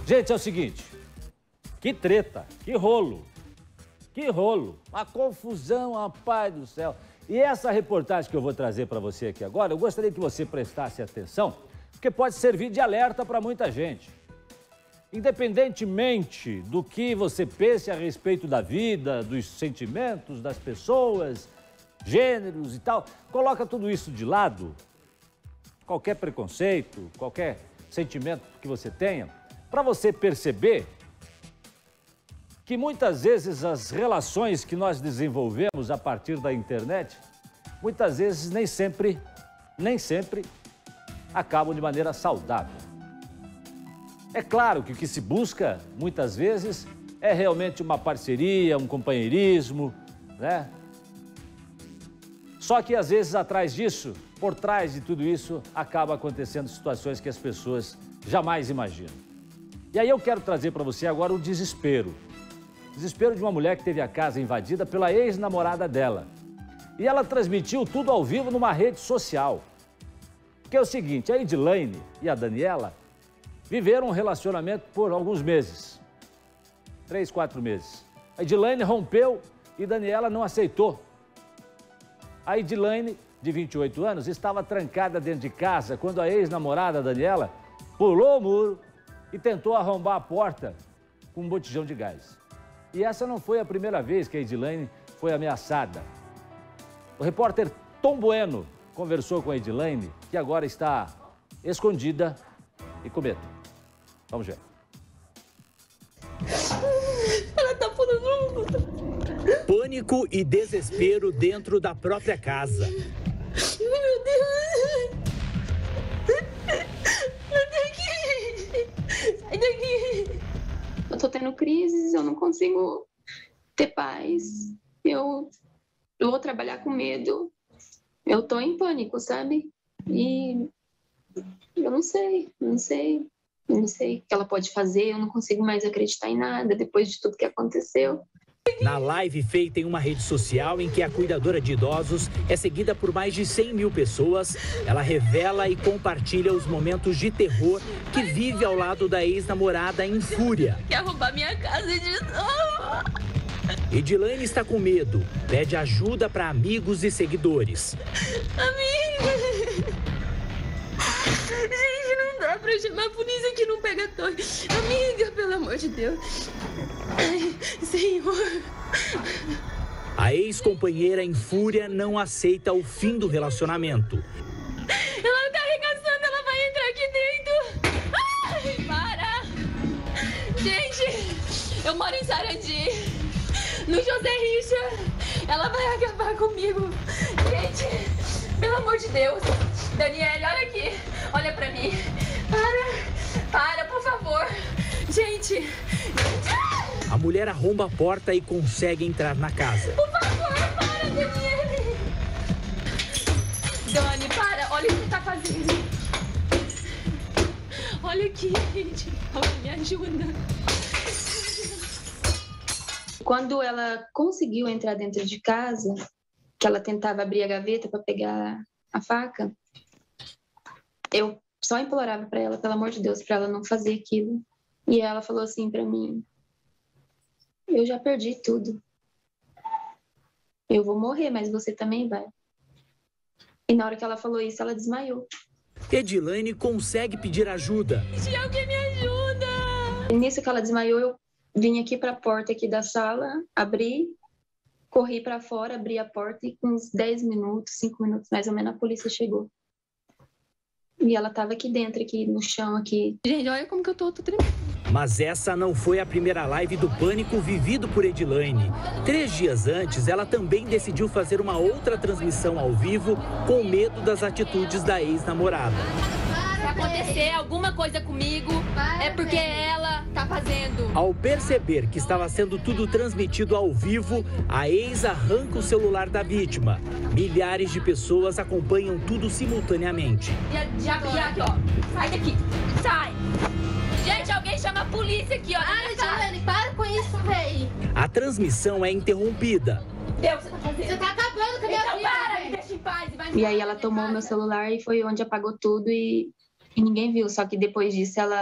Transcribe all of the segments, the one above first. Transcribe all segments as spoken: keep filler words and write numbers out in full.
Gente, é o seguinte, que treta, que rolo, que rolo, uma confusão, rapaz do céu. E essa reportagem que eu vou trazer para você aqui agora, eu gostaria que você prestasse atenção, porque pode servir de alerta para muita gente. Independentemente do que você pense a respeito da vida, dos sentimentos das pessoas, gêneros e tal, coloca tudo isso de lado, qualquer preconceito, qualquer sentimento que você tenha, para você perceber que muitas vezes as relações que nós desenvolvemos a partir da internet, muitas vezes nem sempre, nem sempre acabam de maneira saudável. É claro que o que se busca, muitas vezes, é realmente uma parceria, um companheirismo, né? Só que, às vezes, atrás disso, por trás de tudo isso, acaba acontecendo situações que as pessoas jamais imaginam. E aí eu quero trazer para você agora o desespero. Desespero de uma mulher que teve a casa invadida pela ex-namorada dela. E ela transmitiu tudo ao vivo numa rede social. Que é o seguinte, a Edilane e a Daniela viveram um relacionamento por alguns meses. Três, quatro meses. A Edilane rompeu e Daniela não aceitou. A Edilane, de vinte e oito anos, estava trancada dentro de casa quando a ex-namorada Daniela pulou o muro e tentou arrombar a porta com um botijão de gás. E essa não foi a primeira vez que a Edilane foi ameaçada. O repórter Tom Bueno conversou com a Edilane, que agora está escondida e com medo. Vamos ver. Ela tá falando. Pânico e desespero dentro da própria casa. Meu Deus! Sai daqui! Sai daqui! Eu tô tendo crises, eu não consigo ter paz. Eu, eu vou trabalhar com medo. Eu tô em pânico, sabe? E eu não sei, não sei. Eu não sei o que ela pode fazer, eu não consigo mais acreditar em nada depois de tudo que aconteceu. Na live feita em uma rede social em que a cuidadora de idosos é seguida por mais de cem mil pessoas, ela revela e compartilha os momentos de terror que vive ao lado da ex-namorada em fúria. Quer roubar minha casa de novo? Edilane está com medo, pede ajuda para amigos e seguidores. Amiga! Gente, não dá pra chamar a polícia que não pega torre. Amiga, pelo amor de Deus. Ai, Senhor. A ex-companheira em fúria não aceita o fim do relacionamento. Ela tá arregaçando, ela vai entrar aqui dentro. Ai, para. Gente, eu moro em Sarandi, no José Richa. Ela vai acabar comigo. Gente, pelo amor de Deus. Daniela, olha aqui. Olha pra mim. Para, para, por favor. Gente. A mulher arromba a porta e consegue entrar na casa. Por favor, para, Daniela. Dani, para. Olha o que você tá fazendo. Olha aqui, gente. Olha, me ajuda. Quando ela conseguiu entrar dentro de casa, que ela tentava abrir a gaveta para pegar a faca, eu só implorava para ela, pelo amor de Deus, para ela não fazer aquilo. E ela falou assim para mim: eu já perdi tudo. Eu vou morrer, mas você também vai. E na hora que ela falou isso, ela desmaiou. Edilane consegue pedir ajuda. Se alguém me ajuda! E nisso que ela desmaiou, eu vim aqui para a porta aqui da sala, abri, corri para fora, abri a porta e com uns dez minutos, cinco minutos mais ou menos, a polícia chegou. E ela tava aqui dentro, aqui no chão, aqui. Gente, olha como que eu tô, tô tremendo. Mas essa não foi a primeira live do pânico vivido por Edilane. Três dias antes, ela também decidiu fazer uma outra transmissão ao vivo com medo das atitudes da ex-namorada. Se acontecer alguma coisa comigo, é porque ela tá fazendo. Ao perceber que estava sendo tudo transmitido ao vivo, a ex arranca o celular da vítima. Milhares de pessoas acompanham tudo simultaneamente. Já, já, já aqui, ó. Sai daqui. Sai. Gente, alguém chama a polícia aqui, ó. Para, Edilane, para com isso, véi. A transmissão é interrompida. Deus, você tá fazendo? Você tá acabando com a minha então, vida, para, véi. me deixa em paz. Vai E aí ela tomou meu celular e foi onde apagou tudo e, e ninguém viu. Só que depois disso ela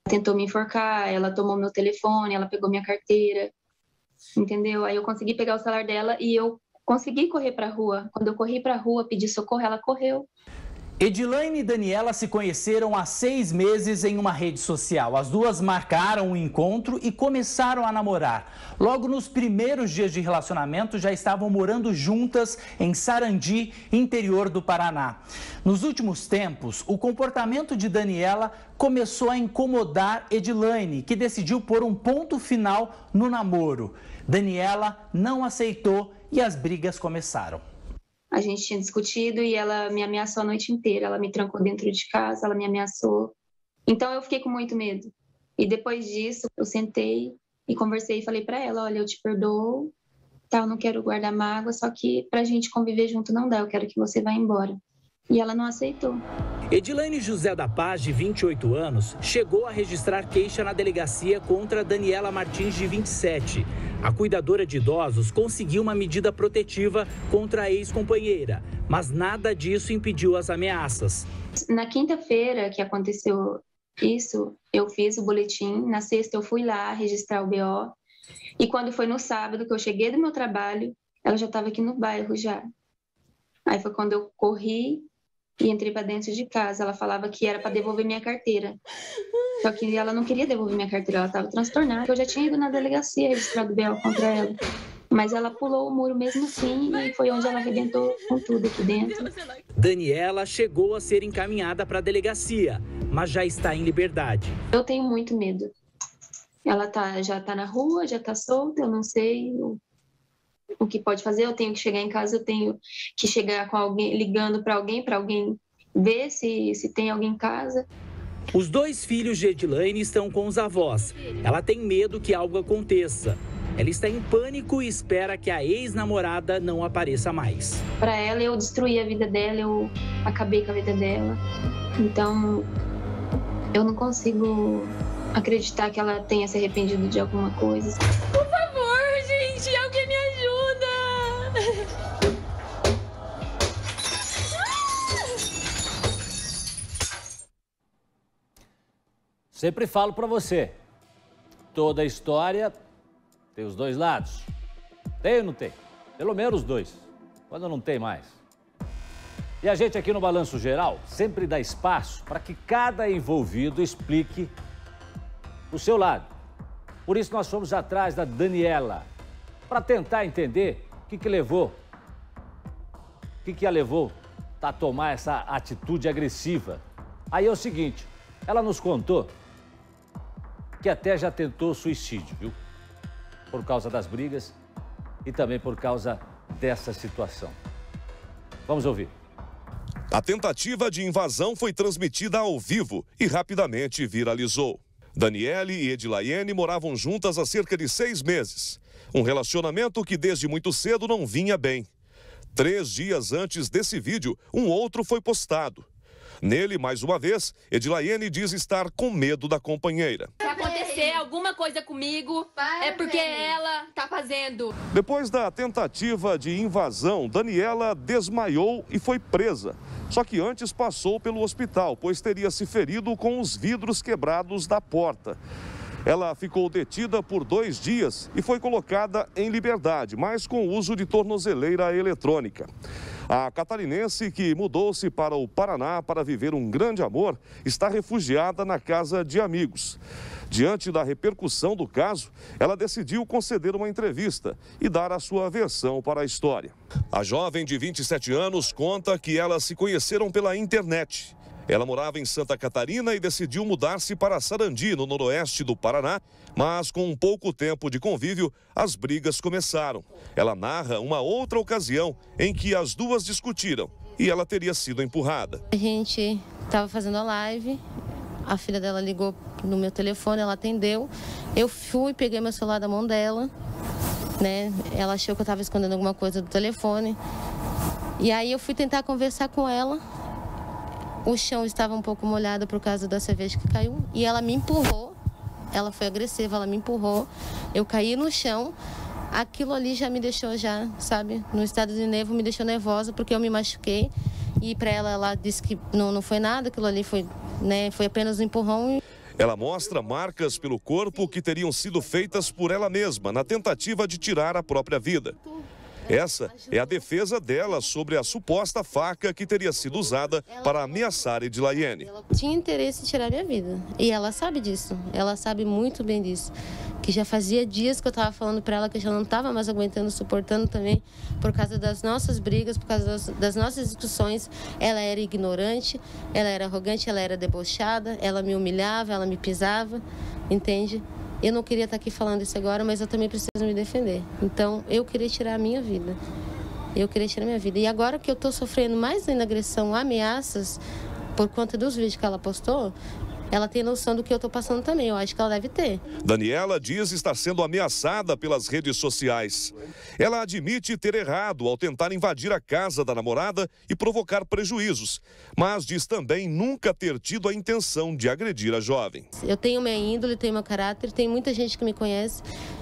tentou me enforcar, ela tomou meu telefone, ela pegou minha carteira, entendeu? Aí eu consegui pegar o celular dela e eu consegui correr para a rua. Quando eu corri para a rua, pedi socorro, ela correu. Edilaine e Daniela se conheceram há seis meses em uma rede social. As duas marcaram um encontro e começaram a namorar. Logo nos primeiros dias de relacionamento, já estavam morando juntas em Sarandi, interior do Paraná. Nos últimos tempos, o comportamento de Daniela começou a incomodar Edilaine, que decidiu pôr um ponto final no namoro. Daniela não aceitou e as brigas começaram. A gente tinha discutido e ela me ameaçou a noite inteira. Ela me trancou dentro de casa, ela me ameaçou. Então eu fiquei com muito medo. E depois disso, eu sentei e conversei e falei para ela, olha, eu te perdoo, tá, eu não quero guardar mágoa, só que pra gente conviver junto não dá, eu quero que você vá embora. E ela não aceitou. Edilaine José da Paz, de vinte e oito anos, chegou a registrar queixa na delegacia contra Daniela Martins, de vinte e sete. A cuidadora de idosos conseguiu uma medida protetiva contra a ex-companheira, mas nada disso impediu as ameaças. Na quinta-feira que aconteceu isso, eu fiz o boletim. Na sexta eu fui lá registrar o B O. E quando foi no sábado que eu cheguei do meu trabalho, ela já estava aqui no bairro já. Aí foi quando eu corri e entrei para dentro de casa. Ela falava que era para devolver minha carteira. Só que ela não queria devolver minha carteira, ela estava transtornada. Eu já tinha ido na delegacia registrar o B O contra ela. Mas ela pulou o muro mesmo assim e foi onde ela arrebentou com tudo aqui dentro. Daniela chegou a ser encaminhada para a delegacia, mas já está em liberdade. Eu tenho muito medo. Ela tá, já está na rua, já está solta, eu não sei o, o que pode fazer. Eu tenho que chegar em casa, eu tenho que chegar com alguém, ligando para alguém, para alguém ver se, se tem alguém em casa. Os dois filhos de Edilaine estão com os avós. Ela tem medo que algo aconteça. Ela está em pânico e espera que a ex-namorada não apareça mais. Para ela, eu destruí a vida dela, eu acabei com a vida dela. Então, eu não consigo acreditar que ela tenha se arrependido de alguma coisa. Por favor, gente, alguém me ajuda! Sempre falo para você, toda história tem os dois lados. Tem ou não tem? Pelo menos dois, quando não tem mais. E a gente aqui no Balanço Geral sempre dá espaço para que cada envolvido explique o seu lado. Por isso nós fomos atrás da Daniela, para tentar entender o que que levou, o que que a levou a tomar essa atitude agressiva. Aí é o seguinte, ela nos contou que até já tentou suicídio, viu? Por causa das brigas e também por causa dessa situação. Vamos ouvir. A tentativa de invasão foi transmitida ao vivo e rapidamente viralizou. Daniele e Edilaine moravam juntas há cerca de seis meses. Um relacionamento que desde muito cedo não vinha bem. Três dias antes desse vídeo, um outro foi postado. Nele, mais uma vez, Edilaine diz estar com medo da companheira. Se acontecer alguma coisa comigo, é porque ela tá fazendo. Depois da tentativa de invasão, Daniela desmaiou e foi presa. Só que antes passou pelo hospital, pois teria se ferido com os vidros quebrados da porta. Ela ficou detida por dois dias e foi colocada em liberdade, mas com uso de tornozeleira eletrônica. A catarinense, que mudou-se para o Paraná para viver um grande amor, está refugiada na casa de amigos. Diante da repercussão do caso, ela decidiu conceder uma entrevista e dar a sua versão para a história. A jovem de vinte e sete anos conta que elas se conheceram pela internet. Ela morava em Santa Catarina e decidiu mudar-se para Sarandi, no noroeste do Paraná, mas com um pouco tempo de convívio, as brigas começaram. Ela narra uma outra ocasião em que as duas discutiram e ela teria sido empurrada. A gente estava fazendo a live, a filha dela ligou no meu telefone, ela atendeu. Eu fui, peguei meu celular da mão dela, né? Ela achou que eu estava escondendo alguma coisa do telefone. E aí eu fui tentar conversar com ela. O chão estava um pouco molhado por causa da cerveja que caiu. E ela me empurrou. Ela foi agressiva, ela me empurrou. Eu caí no chão. Aquilo ali já me deixou, já, sabe, no estado de nervo, me deixou nervosa, porque eu me machuquei. E para ela, ela disse que não, não foi nada, aquilo ali foi, né, foi apenas um empurrão. Ela mostra marcas pelo corpo que teriam sido feitas por ela mesma na tentativa de tirar a própria vida. Essa é a defesa dela sobre a suposta faca que teria sido usada para ameaçar Edilaiane. Ela tinha interesse em tirar minha vida e ela sabe disso, ela sabe muito bem disso. Que já fazia dias que eu estava falando para ela que eu já não estava mais aguentando, suportando também, por causa das nossas brigas, por causa das, das nossas discussões. Ela era ignorante, ela era arrogante, ela era debochada, ela me humilhava, ela me pisava, entende? Eu não queria estar aqui falando isso agora, mas eu também preciso me defender. Então, eu queria tirar a minha vida. Eu queria tirar a minha vida. E agora que eu estou sofrendo mais ainda agressão, ameaças, por conta dos vídeos que ela postou, ela tem noção do que eu estou passando também, eu acho que ela deve ter. Daniela diz estar sendo ameaçada pelas redes sociais. Ela admite ter errado ao tentar invadir a casa da namorada e provocar prejuízos, mas diz também nunca ter tido a intenção de agredir a jovem. Eu tenho minha índole, tenho meu caráter, tem muita gente que me conhece.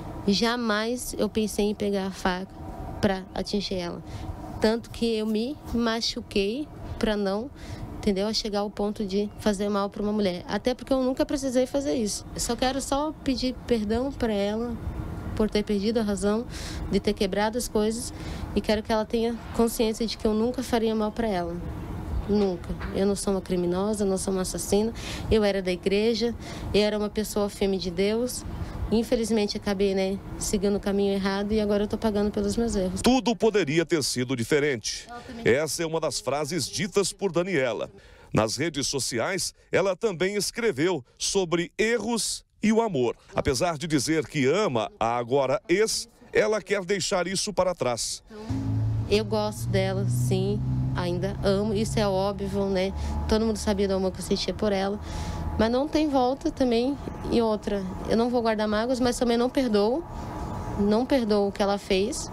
Jamais eu pensei em pegar a faca para atingir ela. Tanto que eu me machuquei para não... entendeu? A chegar ao ponto de fazer mal para uma mulher. Até porque eu nunca precisei fazer isso. Eu só quero só pedir perdão para ela por ter perdido a razão, de ter quebrado as coisas, e quero que ela tenha consciência de que eu nunca faria mal para ela. Nunca. Eu não sou uma criminosa, não sou uma assassina. Eu era da igreja, eu era uma pessoa firme de Deus. Infelizmente, acabei, né, seguindo o caminho errado e agora eu estou pagando pelos meus erros. Tudo poderia ter sido diferente. Essa é uma das frases ditas por Daniela. Nas redes sociais, ela também escreveu sobre erros e o amor. Apesar de dizer que ama a agora ex, ela quer deixar isso para trás. Eu gosto dela, sim, ainda amo, isso é óbvio, né? Todo mundo sabia do amor que eu sentia por ela. Mas não tem volta também. E outra, eu não vou guardar mágoas, mas também não perdoo. Não perdoo o que ela fez.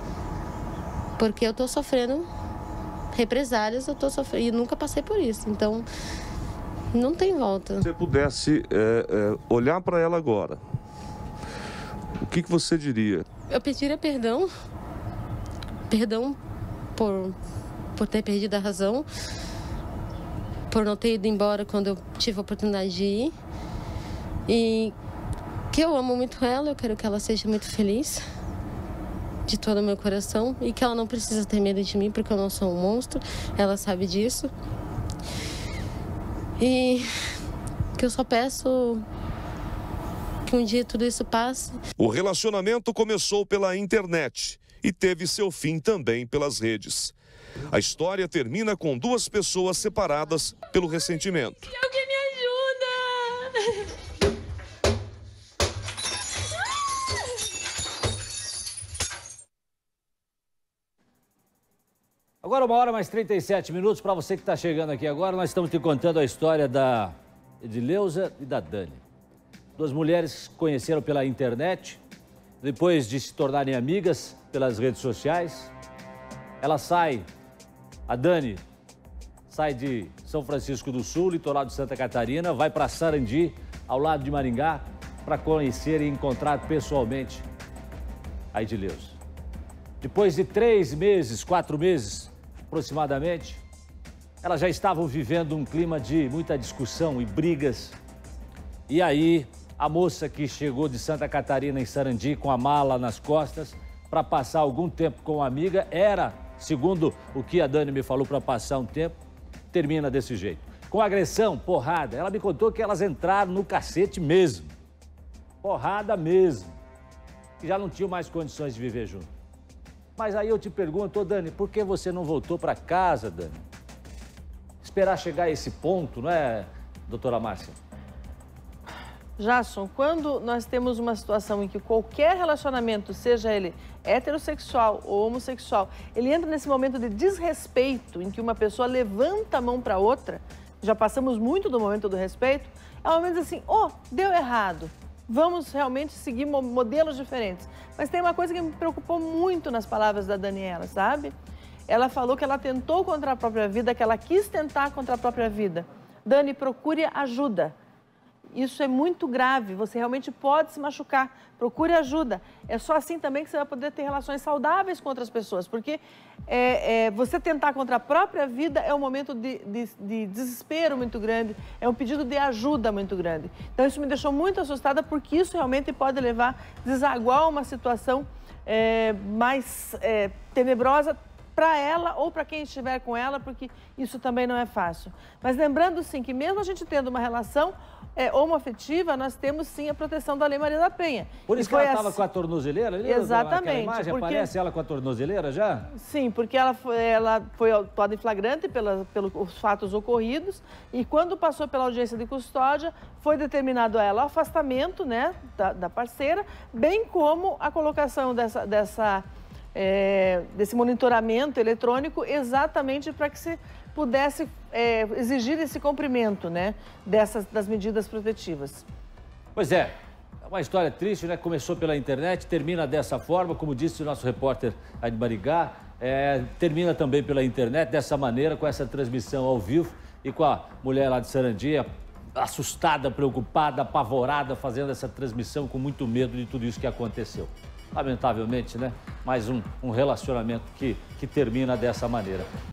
Porque eu tô sofrendo represálias, eu tô sofrendo, e nunca passei por isso. Então, não tem volta. Se você pudesse é, é, olhar para ela agora, o que, que você diria? Eu pediria perdão. Perdão por, por ter perdido a razão. Por não ter ido embora quando eu tive a oportunidade de ir. E que eu amo muito ela, eu quero que ela seja muito feliz, de todo o meu coração, e que ela não precisa ter medo de mim, porque eu não sou um monstro, ela sabe disso. E que eu só peço que um dia tudo isso passe. O relacionamento começou pela internet e teve seu fim também pelas redes. A história termina com duas pessoas separadas pelo ressentimento. Alguém me ajuda! Agora uma hora mais trinta e sete minutos. Para você que está chegando aqui agora, nós estamos te contando a história da Edileuza e da Dani. Duas mulheres se conheceram pela internet, depois de se tornarem amigas pelas redes sociais. Ela sai... A Dani sai de São Francisco do Sul, litoral de Santa Catarina, vai para Sarandi, ao lado de Maringá, para conhecer e encontrar pessoalmente a Edileuza. Depois de três meses, quatro meses aproximadamente, elas já estavam vivendo um clima de muita discussão e brigas. E aí, a moça que chegou de Santa Catarina em Sarandi com a mala nas costas para passar algum tempo com a amiga, era... segundo o que a Dani me falou, para passar um tempo, termina desse jeito. Com agressão, porrada. Ela me contou que elas entraram no cacete mesmo. Porrada mesmo. E já não tinham mais condições de viver junto. Mas aí eu te pergunto, ô Dani, por que você não voltou para casa, Dani? Esperar chegar a esse ponto, não é, doutora Márcia? Jasson, quando nós temos uma situação em que qualquer relacionamento, seja ele heterossexual ou homossexual, ele entra nesse momento de desrespeito, em que uma pessoa levanta a mão para outra, já passamos muito do momento do respeito, é um momento assim, oh, deu errado, vamos realmente seguir modelos diferentes. Mas tem uma coisa que me preocupou muito nas palavras da Daniela, sabe? Ela falou que ela tentou contra a própria vida, que ela quis tentar contra a própria vida. Dani, procure ajuda. isso é muito grave, você realmente pode se machucar, procure ajuda. É só assim também que você vai poder ter relações saudáveis com outras pessoas, porque é, é, você tentar contra a própria vida é um momento de, de, de desespero muito grande, é um pedido de ajuda muito grande. Então isso me deixou muito assustada, porque isso realmente pode levar, desaguar uma situação é, mais é, tenebrosa, para ela ou para quem estiver com ela, porque isso também não é fácil. Mas lembrando, sim, que mesmo a gente tendo uma relação é, homoafetiva, nós temos, sim, a proteção da Lei Maria da Penha. Por isso que ela estava assim... com a tornozeleira ali? Exatamente. Aquela imagem, porque... aparece ela com a tornozeleira já? Sim, porque ela foi, ela foi autuada em flagrante pela, pelos fatos ocorridos, e quando passou pela audiência de custódia, foi determinado a ela o afastamento, né, da, da parceira, bem como a colocação dessa... dessa É, desse monitoramento eletrônico, exatamente para que se pudesse é, exigir esse cumprimento, né, dessas, das medidas protetivas. Pois é, é uma história triste, né? Começou pela internet, termina dessa forma, como disse o nosso repórter aí de Maringá, é, termina também pela internet, dessa maneira, com essa transmissão ao vivo e com a mulher lá de Sarandi, assustada, preocupada, apavorada, fazendo essa transmissão com muito medo de tudo isso que aconteceu. Lamentavelmente, né? Mais um, um relacionamento que, que termina dessa maneira.